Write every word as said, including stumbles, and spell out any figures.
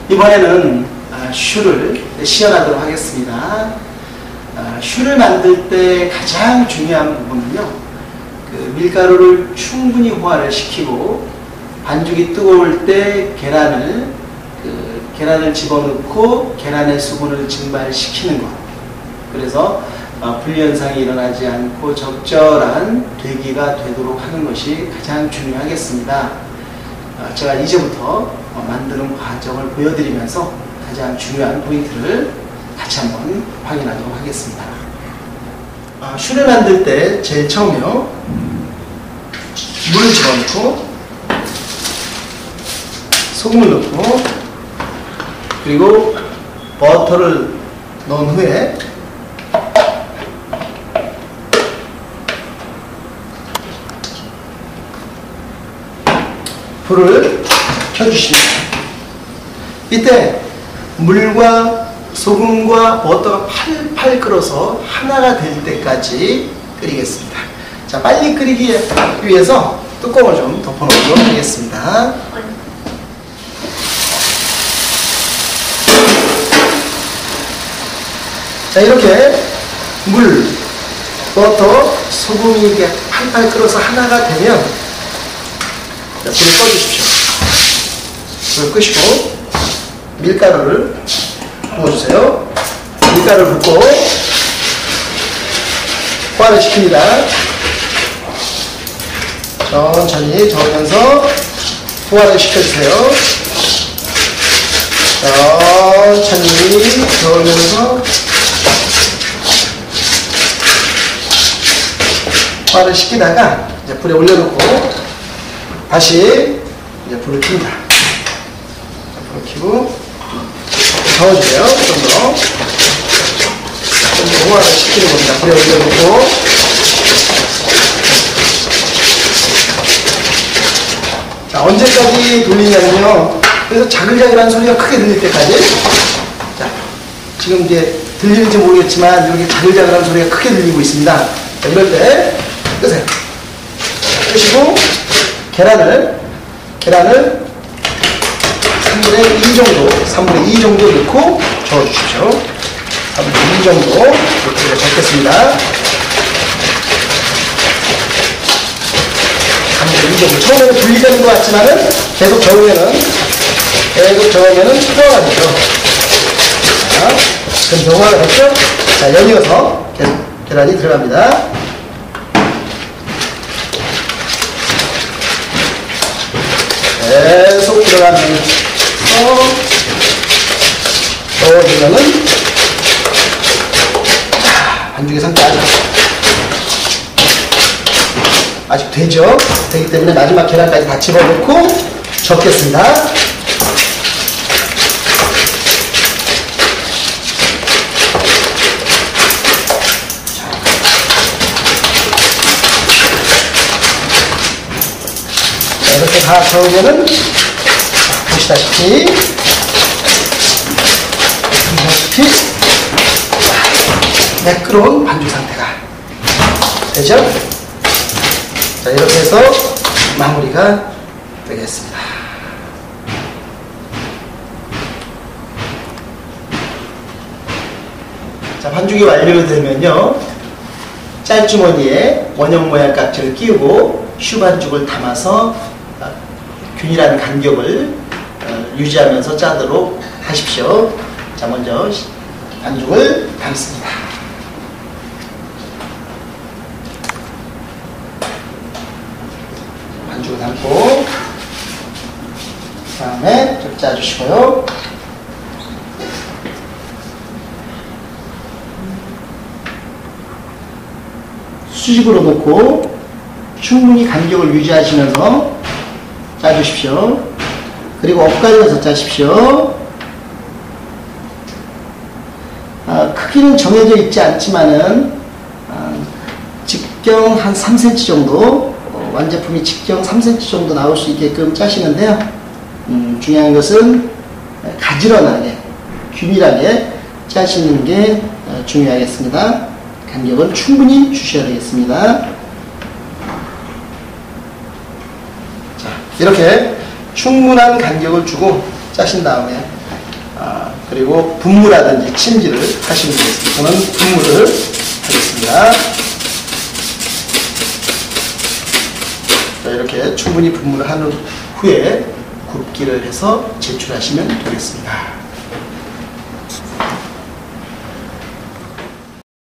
이번에는 아, 슈를 시연하도록 하겠습니다. 아, 슈를 만들 때 가장 중요한 부분은요, 그 밀가루를 충분히 호화를 시키고 반죽이 뜨거울 때 계란을 그 계란을 집어넣고 계란의 수분을 증발시키는 것. 그래서 어, 분리현상이 일어나지 않고 적절한 되기가 되도록 하는 것이 가장 중요하겠습니다. 어, 제가 이제부터 어, 만드는 과정을 보여드리면서 가장 중요한 포인트를 같이 한번 확인하도록 하겠습니다. 어, 슈를 만들 때 제일 처음에요, 물을 집어넣고 소금을 넣고 그리고 버터를 넣은 후에 불을 켜주십니다. 이때 물과 소금과 버터가 팔팔 끓어서 하나가 될 때까지 끓이겠습니다. 자, 빨리 끓이기 위해서 뚜껑을 좀 덮어놓도록 하겠습니다. 자, 이렇게 물, 버터, 소금이 이게 팔팔 끓어서 하나가 되면 자, 불을 꺼주십시오. 불을 끄시고 밀가루를 부어주세요. 밀가루를 붓고 호화를 시킵니다. 천천히 저으면서 호화를 시켜주세요. 천천히 저으면서 호화를 시키다가 이제 불에 올려놓고 다시 이제 불을 킵니다. 불을 켜고 저어주세요. 좀 더. 좀 더 호화를 시키는 겁니다. 불에 올려놓고. 자, 언제까지 돌리냐면요, 그래서 자글자글한 소리가 크게 들릴 때까지. 자, 지금 이제 들리는지 모르겠지만 여기 자글자글한 소리가 크게 들리고 있습니다. 자, 이럴 때 끄세요. 끄시고 계란을 계란을 삼분의 이 정도, 삼분의 이 정도 넣고 저어주십시오. 삼분의 이 정도 이렇게 적겠습니다. 삼분의 이 정도. 처음에는 분리되는 것 같지만은 계속 저으면은 계속 저으면은 호화가 되죠. 자, 그럼 호화가 됐죠? 자, 연이어서 계란이 들어갑니다. 계속 들어가면서 넣어주면은 반죽의 상태 아직 아직 되죠? 되기 때문에 마지막 계란까지 다 집어넣고 적겠습니다. 이렇게 다 저으면은 보시다시피 보시다시피 매끄러운 반죽 상태가 되죠? 자, 이렇게 해서 마무리가 되겠습니다. 자, 반죽이 완료되면요, 짤주머니에 원형 모양 깍지를 끼우고 슈반죽을 담아서 균일한 간격을 유지하면서 짜도록 하십시오. 자, 먼저 반죽을 담습니다. 반죽을 담고 그 다음에 좀 짜주시고요. 수직으로 놓고 충분히 간격을 유지하시면서 짜주십시오. 그리고 엇갈려서 짜십시오. 아, 크기는 정해져 있지 않지만은 아, 직경 한 삼 센티미터 정도, 어, 완제품이 직경 삼 센티미터 정도 나올 수 있게끔 짜시는데요. 음, 중요한 것은 가지런하게, 균일하게 짜시는 게 어, 중요하겠습니다. 간격은 충분히 주셔야 되겠습니다. 자, 이렇게 충분한 간격을 주고 짜신 다음에 아, 그리고 분무라든지 침지를 하시면 되겠습니다. 저는 분무를 하겠습니다. 자, 이렇게 충분히 분무를 한 후에 굽기를 해서 제출하시면 되겠습니다.